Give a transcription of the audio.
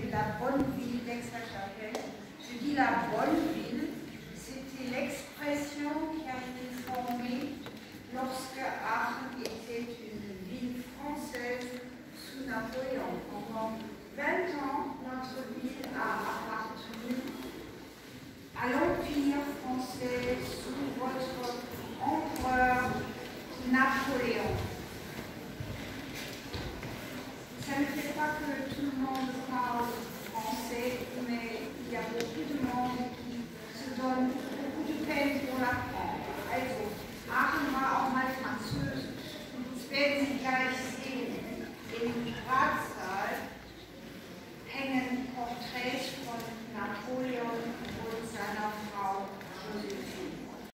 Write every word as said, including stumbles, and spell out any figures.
s'appelle la bonne ville d'Aix-la-Chapelle. Je dis la bonne ville, c'était l'expression qui a été formée lorsque, à